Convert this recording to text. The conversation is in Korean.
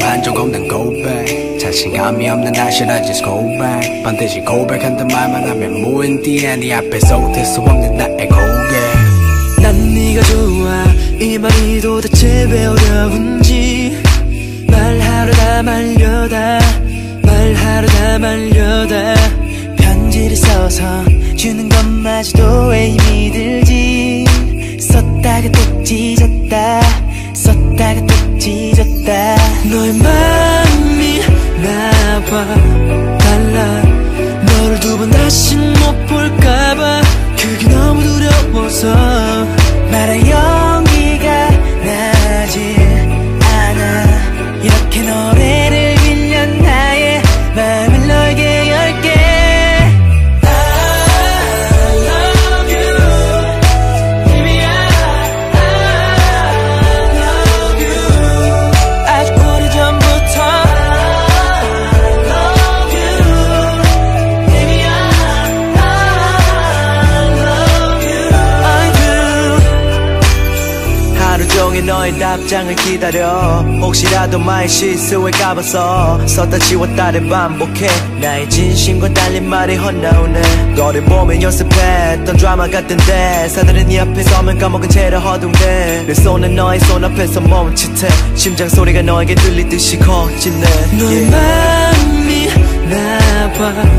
한 적 없는 고백 자신감이 없는 I should I just go back 반드시 고백한단 말만 하면 무인디에 네 앞에 쏟을 수 없는 나의 고개 난 네가 좋아 이 말이 도대체 왜 어려운지 말하려다 말려다 편지를 써서 주는 것마저도 왜 힘이 들지 썼다가 또 찢었다 썼다가 또 찢었다 너의 마음이 나와 달라 너를 두 번 다시 못 볼까봐 그게 너무 두려워서 말할 용기가 나질 않아 이렇게 노래를 빌려 나의 마음을 너에게 열게 너의 답장을 기다려 혹시라도 나의 실수에 까봐서 썼다 지웠다를 반복해 나의 진심과 달린 말이 헛나오네 너를 보면 연습했던 드라마 같은데 사들은 네 앞에 서면 까먹은 채로 허둥대 내 손은 너의 손 앞에서 멈칫해 심장 소리가 너에게 들리듯이 커지네 너의 마음이 나와